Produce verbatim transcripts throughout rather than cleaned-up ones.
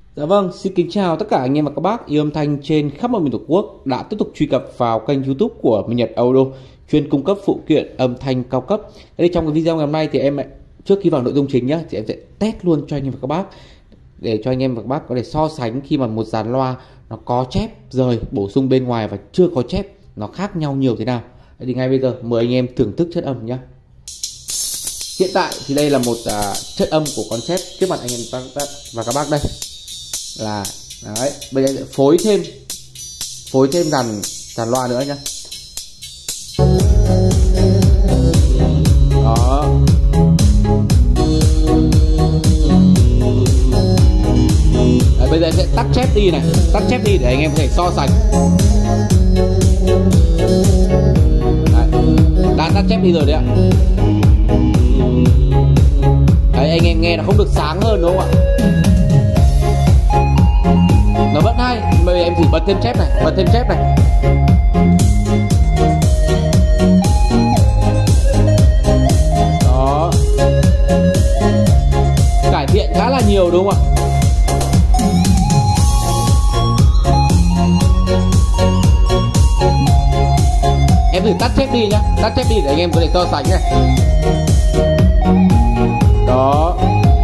Dạ vâng, xin kính chào tất cả anh em và các bác yêu âm thanh trên khắp mọi miền Tổ quốc đã tiếp tục truy cập vào kênh YouTube của Minh Nhật Audio, chuyên cung cấp phụ kiện âm thanh cao cấp. Thế thì trong cái video ngày hôm nay thì em trước khi vào nội dung chính nhá, thì em sẽ test luôn cho anh em và các bác để cho anh em và các bác có thể so sánh khi mà một dàn loa nó có chép rời bổ sung bên ngoài và chưa có chép nó khác nhau nhiều thế nào. Thế thì ngay bây giờ mời anh em thưởng thức chất âm nhá. Hiện tại thì đây là một uh, chất âm của con chép trước mặt anh em và các bác đây. Là đấy, bây giờ sẽ phối thêm phối thêm dàn dàn loa nữa nhá. Đó. Đấy, bây giờ sẽ tắt chép đi này, tắt chép đi để anh em có thể so sánh. Đấy, đã tắt chép đi rồi đấy ạ. Đấy, anh em nghe nó không được sáng hơn đúng không ạ? Nó vẫn hay. Bây giờ em thử bật thêm chép này, bật thêm chép này. Đó, cải thiện khá là nhiều đúng không ạ? Em thử tắt chép đi nhá, tắt chép đi để anh em có thể so sánh này. Đó.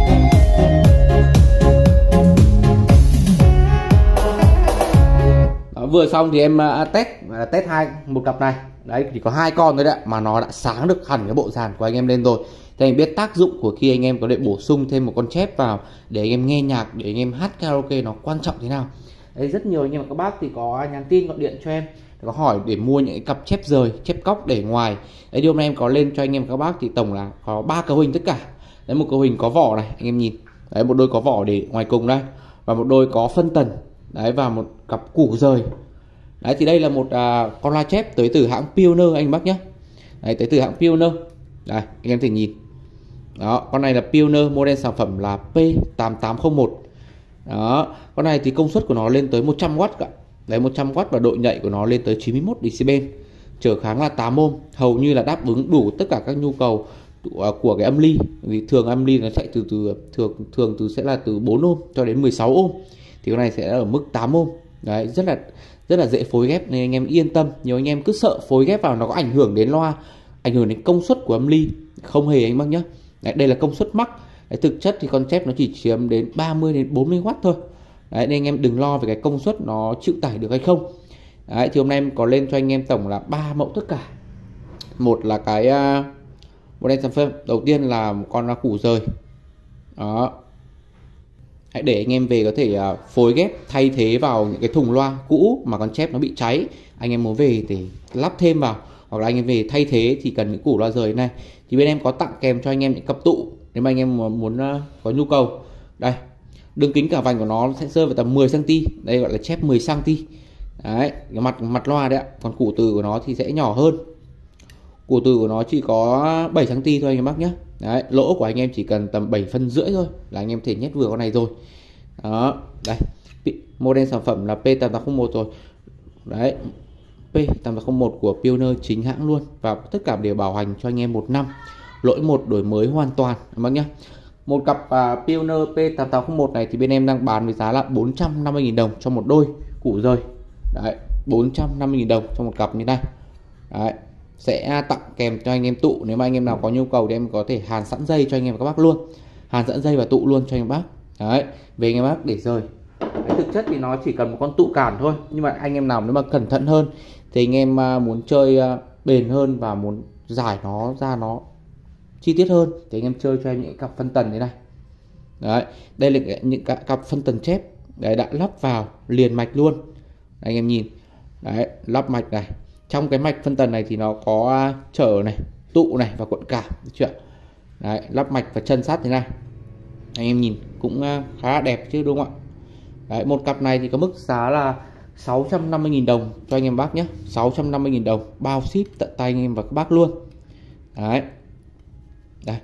Vừa xong thì em uh, test uh, test hai một cặp này, đấy chỉ có hai con thôi đấy mà nó đã sáng được hẳn cái bộ dàn của anh em lên rồi. Thì anh biết tác dụng của khi anh em có thể bổ sung thêm một con chép vào để anh em nghe nhạc, để anh em hát karaoke nó quan trọng thế nào. Đấy, rất nhiều anh em và các bác thì có nhắn tin gọi điện cho em có hỏi để mua những cái cặp chép rời, chép cóc để ngoài. Đấy, thì hôm nay em có lên cho anh em và các bác thì tổng là có ba cấu hình tất cả. Đấy, một cấu hình có vỏ này anh em nhìn, đấy một đôi có vỏ để ngoài cùng đây, và một đôi có phân tần, đấy và một cặp củ rời. Đấy thì đây là một à, con loa chép tới từ hãng Pioneer anh bác nhé. Đấy, tới từ hãng Pioneer. Đây anh em thể nhìn. Đó, con này là Pioneer, model sản phẩm là P tám tám không một. Đó, con này thì công suất của nó lên tới một trăm oát cả. Đấy, một trăm oát và độ nhạy của nó lên tới chín mươi mốt decibel. Trở kháng là tám ohm, hầu như là đáp ứng đủ tất cả các nhu cầu của cái âm ly. Vì thường âm ly nó chạy từ từ thường thường từ sẽ là từ bốn ohm cho đến mười sáu ohm. Thì con này sẽ ở mức tám ohm. Đấy, rất là rất là dễ phối ghép nên anh em yên tâm. Nhiều anh em cứ sợ phối ghép vào nó có ảnh hưởng đến loa, ảnh hưởng đến công suất của âm ly. Không hề anh bác nhé. Đấy, đây là công suất max. Đấy, thực chất thì con chép nó chỉ chiếm đến ba mươi đến bốn mươi oát thôi. Đấy, nên anh em đừng lo về cái công suất nó chịu tải được hay không. Đấy, thì hôm nay em có lên cho anh em tổng là ba mẫu tất cả. Một là cái uh, một đèn sản phẩm đầu tiên là một con củ rời. Đó. Hãy để anh em về có thể uh, phối ghép thay thế vào những cái thùng loa cũ mà con chép nó bị cháy, anh em muốn về để lắp thêm vào, hoặc là anh em về thay thế thì cần những củ loa rời này. Thì bên em có tặng kèm cho anh em những cặp tụ nếu mà anh em muốn uh, có nhu cầu. Đây, đường kính cả vành của nó sẽ rơi vào tầm mười xăng ti mét, đây gọi là chép mười xăng ti mét. Đấy, cái mặt mặt loa đấy ạ. Còn củ từ của nó thì sẽ nhỏ hơn. Củ từ của nó chỉ có bảy xăng ti mét thôi anh em bác nhé. Đấy, lỗ của anh em chỉ cần tầm bảy phân rưỡi thôi là anh em thể nhét vừa con này rồi. Đó, đây, model sản phẩm là P tám tám không một rồi. Đấy, P tám tám không một của Pioneer chính hãng luôn, và tất cả đều bảo hành cho anh em một năm. Lỗi một đổi mới hoàn toàn anh bác nhé. Một cặp uh, Pioneer P tám tám không một này thì bên em đang bán với giá là bốn trăm năm mươi nghìn đồng cho một đôi củ rời. Đấy, bốn trăm năm mươi nghìn đồng cho một cặp như này. Đấy, sẽ tặng kèm cho anh em tụ. Nếu mà anh em nào có nhu cầu thì em có thể hàn sẵn dây cho anh em và các bác luôn, hàn sẵn dây và tụ luôn cho anh em bác. Đấy, về anh em bác để rời. Đấy, thực chất thì nó chỉ cần một con tụ cản thôi, nhưng mà anh em nào nếu mà cẩn thận hơn thì anh em uh, muốn chơi uh, bền hơn và muốn giải nó ra nó chi tiết hơn thì anh em chơi cho em những cặp phân tần thế này. Đấy, đây là những cặp phân tần chép. Đấy, đã lắp vào liền mạch luôn. Đấy, anh em nhìn. Đấy, lắp mạch này. Trong cái mạch phân tần này thì nó có trở này, tụ này và cuộn cảm, được chưa? Đấy, lắp mạch và chân sắt thế này. Anh em nhìn cũng khá là đẹp chứ đúng không ạ? Đấy, một cặp này thì có mức giá là sáu trăm năm mươi nghìn đồng cho anh em bác nhé. sáu trăm năm mươi nghìn đồng bao ship tận tay anh em và các bác luôn. Đấy. Đây.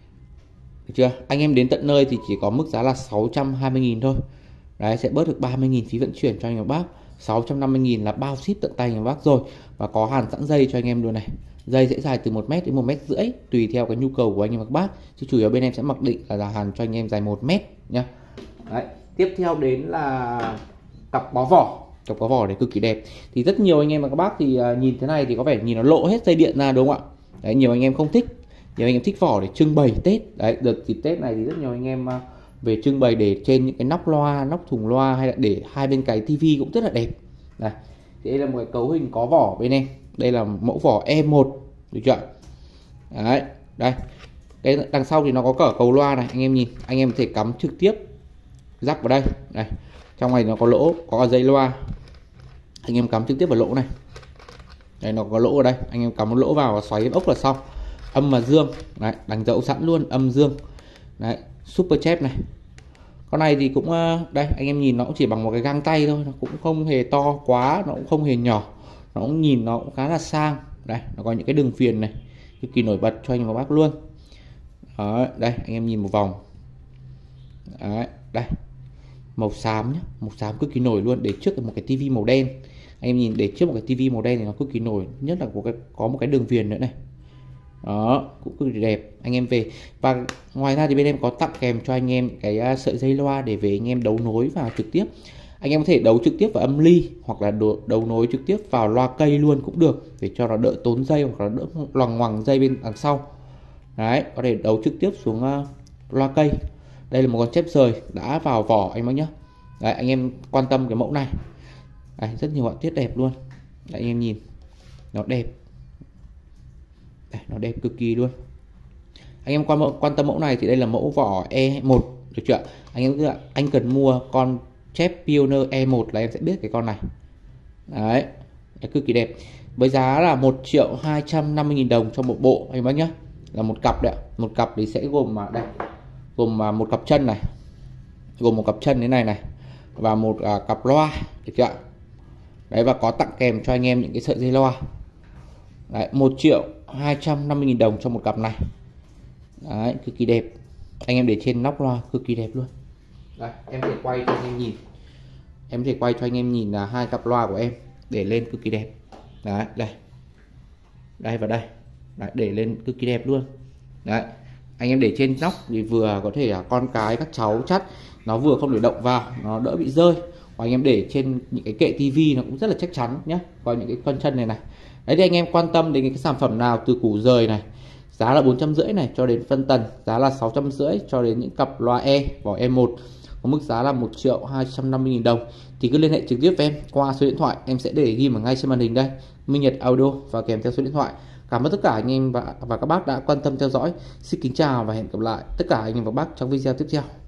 Được chưa? Anh em đến tận nơi thì chỉ có mức giá là sáu trăm hai mươi nghìn thôi. Đấy, sẽ bớt được ba mươi nghìn phí vận chuyển cho anh em bác. sáu trăm năm mươi nghìn là bao ship tận tay anh em bác rồi. Và có hàn sẵn dây cho anh em luôn này. Dây sẽ dài từ một mét đến một mét rưỡi tùy theo cái nhu cầu của anh em và các bác. Chứ chủ yếu bên em sẽ mặc định là, là hàn cho anh em dài một mét nhá. Đấy, Tiếp theo đến là cặp bó vỏ. Cặp bó vỏ này cực kỳ đẹp. Thì rất nhiều anh em và các bác thì uh, nhìn thế này thì có vẻ nhìn nó lộ hết dây điện ra đúng không ạ? Đấy, nhiều anh em không thích. Nhiều anh em thích vỏ để trưng bày Tết. Đấy, đợt dịp Tết này thì rất nhiều anh em uh, về trưng bày để trên những cái nóc loa, nóc thùng loa, hay là để hai bên cái tivi cũng rất là đẹp. Đây, thì đây là một cái cấu hình có vỏ bên em. Đây là mẫu vỏ E một, được chưa? Đấy, đây. Cái đằng sau thì nó có cả cầu loa này, anh em nhìn, anh em có thể cắm trực tiếp rắc vào đây. Đây, trong này nó có lỗ, có cả dây loa. Anh em cắm trực tiếp vào lỗ này. Đây, nó có lỗ ở đây, anh em cắm một lỗ vào và xoáy ốc là xong. Âm và dương, đấy, đánh dấu sẵn luôn, âm dương. Đấy, super chép này. Con này thì cũng đây, anh em nhìn nó cũng chỉ bằng một cái găng tay thôi, nó cũng không hề to quá, nó cũng không hề nhỏ. Nó cũng nhìn nó cũng khá là sang. Đây, nó có những cái đường viền này cực kỳ nổi bật cho anh và bác luôn. Đó, đây anh em nhìn một vòng. Đấy, đây màu xám nhá, màu xám cực kỳ nổi luôn, để trước một cái tivi màu đen. Anh em nhìn, để trước một cái tivi màu đen thì nó cực kỳ nổi, nhất là có cái có một cái đường viền nữa này. Đó, cũng cực kỳ đẹp anh em về. Và ngoài ra thì bên em có tặng kèm cho anh em cái sợi dây loa để về anh em đấu nối vào trực tiếp. Anh em có thể đấu trực tiếp vào âm ly hoặc là đấu nối trực tiếp vào loa cây luôn cũng được, để cho nó đỡ tốn dây hoặc là đỡ loằng ngoằng dây bên đằng sau. Đấy, có thể đấu trực tiếp xuống uh, loa cây. Đây là một con chép rời đã vào vỏ anh bác nhé. Đấy, anh em quan tâm cái mẫu này. Đấy, rất nhiều họa tiết đẹp luôn. Đấy, anh em nhìn nó đẹp. Đây, nó đẹp cực kỳ luôn. Anh em quan quan tâm mẫu này thì đây là mẫu vỏ E một, được chưa? Anh em cứ anh cần mua con chép Pioneer E một là em sẽ biết cái con này. Đấy, đấy cực kỳ đẹp. Với giá là một triệu hai trăm năm mươi nghìn đồng cho một bộ anh bác nhé. Là một cặp đấy, một cặp thì sẽ gồm mà đây, gồm mà một cặp chân này, gồm một cặp chân thế này này và một à, cặp loa, được chưa? Đấy, và có tặng kèm cho anh em những cái sợi dây loa. Đấy, một triệu hai trăm năm mươi nghìn đồng cho một cặp này. Đấy, cực kỳ đẹp. Anh em để trên nóc loa cực kỳ đẹp luôn. Đây, em sẽ quay cho anh em nhìn. Em sẽ quay cho anh em nhìn là hai cặp loa của em để lên cực kỳ đẹp. Đấy, đây. Đây và đây. Đấy, để lên cực kỳ đẹp luôn. Đấy, anh em để trên nóc thì vừa có thể là con cái các cháu chắt, nó vừa không để động vào, nó đỡ bị rơi. Và anh em để trên những cái kệ tivi nó cũng rất là chắc chắn nhé. Có những cái con chân này này. Đấy, thì anh em quan tâm đến cái sản phẩm nào từ củ rời này, giá là bốn trăm rưỡi này cho đến phân tần, giá là sáu trăm rưỡi cho đến những cặp loa E vỏ E một có mức giá là một triệu hai trăm năm mươi nghìn đồng, thì cứ liên hệ trực tiếp với em qua số điện thoại em sẽ để ghi ở ngay trên màn hình đây, Minh Nhật Audio, và kèm theo số điện thoại. Cảm ơn tất cả anh em và, và các bác đã quan tâm theo dõi. Xin kính chào và hẹn gặp lại tất cả anh em và các bác trong video tiếp theo.